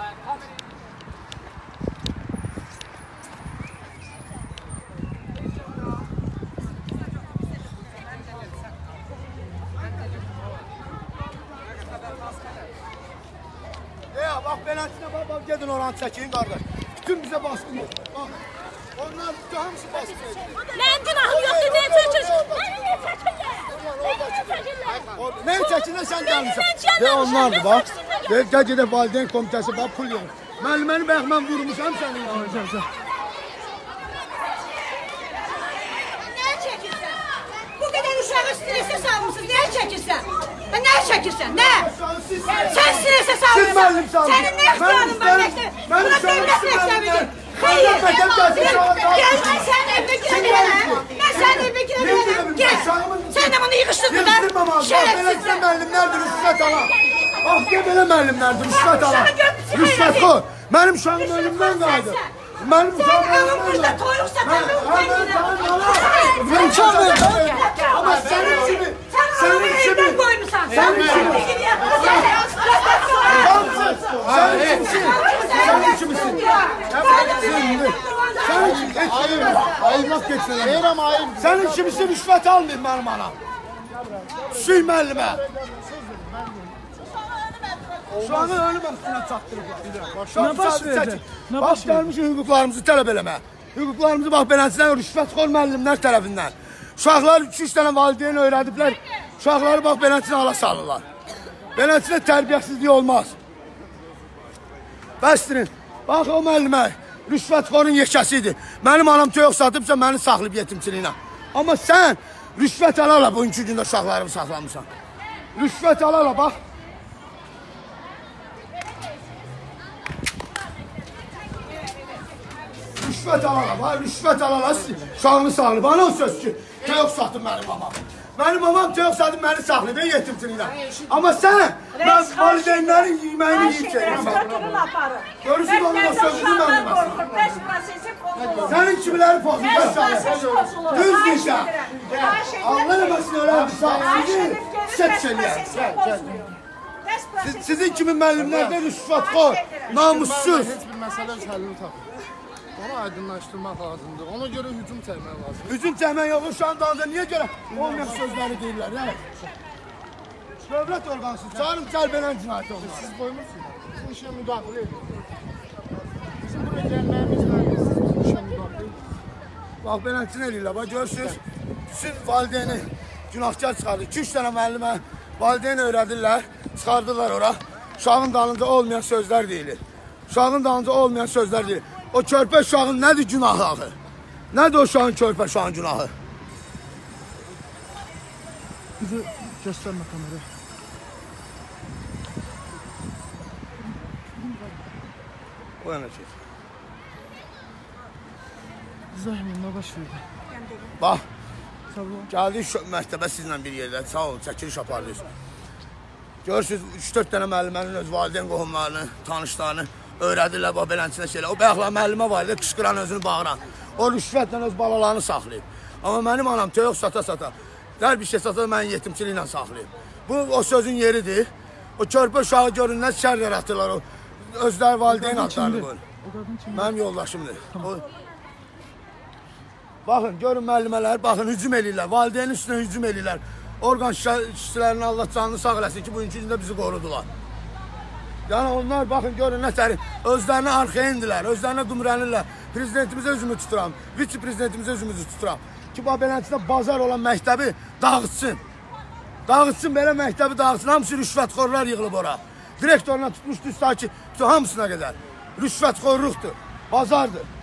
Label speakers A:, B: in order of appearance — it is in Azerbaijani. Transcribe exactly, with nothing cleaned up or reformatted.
A: Bak beləsinə bax, bax, gedin oranı çəkin qardaş. Bütün bizə baskın olur. Bax, onlar hamısı baskın edir.
B: Mənim günahım yoxdur, niyə çəkirsən? Məni niyə çəkirlər? Məni niyə çəkirlər?
A: Nəyə çəkinlə sən gəlmişsən? Və onlardır bax. Və gedək valideyn komitəsi bax, pul yığın. Müəlliməni bəx mən vurmuşam səni. Gəl, gəl.
B: Nəyə çəkirsən? Bu qədər uşağı stresə salmışsınız, nəyə çəkirsən? Nəyə çəkirsən, nə? Sən stresə salmışsan. Sənin nə ixtiyanın var, məktəb? Buna dövlət məktəbidir. Xeyr. Gəl, mən sənin evdə girəm. Mən sənin evdə girəm. Gəl. Sən də bunu yığışdırdın da. Şərəfsiz.
A: Belə müəllimlərdir, rüşvət alan. Ah, gəl belə müəllimlərdir, rüşvət alan. Rüşvət qoy. Mənim uşağım ölümdən qaydı. Mənim uşağım ölümdən qaydı. Mən uşağım ölümdən qaydı. Amma sənin kimi, sənin kimi, sənin kimi. Sənin kimsin? Sənin kimsin? Sənin kimsin? Ayıblaq geçsin. Sənin kimsin rüşvət almayın mənim anam. Düşük müəllimə. Şu anı ölüm üstünə çatdırıblar.
C: Nə baş verdi?
A: Bax, gəlmişik hüquqlarımızı tələb eləmə. Hüquqlarımızı bax, beləsinə rüşvətxor müəllimlər tərəfindən. Uşaqlar üç üç dənə valideyn öyrədiblər. Uşaqları bax, beləsinə ala salırlar. Beləsinə tərbiyəsizlik olmaz. Bəstirin, bax o müəllimə rüşvətxorun yekəsidir. Mənim anam toyuq satıbsa məni saxlayıb yetimçiliyinə. Amma sən rüşvət ala-ala bu iki gündə uşaqlarımı saxlamısan. Rüşvət ala-ala bax. Rüşvət ala-ala, bax rüşvət ala-ala uşağını saxlayıb. Bana o söz ki, toyuq satıb mənim mamam. Mənim mamam toyuq satıb məni saxlayıb yetimçiliyinə. Amma sən mən valideynlərin yeməyini yiyib çəkirsən. Görürsün onun o sözünü mənim məsələn. Sənin kimiləri pozulur. Düz dişə. Allah eləməsin öyrədir sağlığını set eləyər. Sizin kimi müəllimlərdə rüşvətxor, namussuz.
C: Heç bir məsələ öz həllini tapır. Onu aydınlaşdırmaq lazımdır. Ona görə hücum çəkmək lazımdır.
A: Hücum çəkmək yox, uşağın dalında niyə görə olmayan sözləri deyirlər? Dövlət orqansız, çağırın cəlbələn cinayət olmaz.
C: Siz qoymursunuz. Sizin işə müdaxilə edin. Bizim buraya gəlməyimizlə siz bizim işə müdaxilə edin.
A: Bax, belənçin eləyirlər. Bax, görürsünüz, sizin valideyni günahkar çıxardır. iki üç dənə müəllimə valideyni öyrədirlər, çıxardırlar ora. Uşağın dalında olmayan sözlər deyilir. Uşağın dalında olmayan sözlər deyilir. O körpə uşağın nədir günahı axı? Nədir o uşağın körpə uşağın günahı?
C: Bizi göstərmə kameraya.
A: O yana çək.
C: Zəhmin, nə baş verdi?
A: Bax, gəldik məktəbə sizlə bir yerdə. Sağ olun, çəkiliş apardınız. Görürsünüz, üç dörd dənə müəllimənin öz valideyn qohumlarını, tanışlarını öyrədirlər, bax, belənçinə şeylər. O bayaqlar müəllimə var idi, qışqıran, özünü bağıran. O rüşvətlə öz balalarını saxlayıb. Amma mənim anam toyuq sata-sata, dər bir şey sata, məni yetimçiliklə saxlayıb. Bu, o sözün yeridir. O körpə uşağı göründən şər yaratırlar. O özləri valideyn adlarını qoyun. Mənim yoldaşımdır. Baxın, görün müəllimələr, baxın, hücum eləyirlər. Valideynin üstünə hücum eləyirlər. Orqan işçilərinin Allah canını sağ eləsin ki, bugünkü gündə bizi qorudular. Yəni onlar, baxın, görün, nətəri, özlərinə arxaya indilər, özlərinə qümrənirlər. Prezidentimizə özümü tuturam, vitse-prezidentimizə özümüzü tuturam. Ki, bax, belənçində bazar olan məktəbi dağıtsın. Dağıtsın, belə məktəbi dağıtsın. Hamısı rüşvətxorlar yığılıb ora. Direktoruna tutmuşdu, üstəki, hamısına qədər. Rüşvətxorluqdur, bazardır.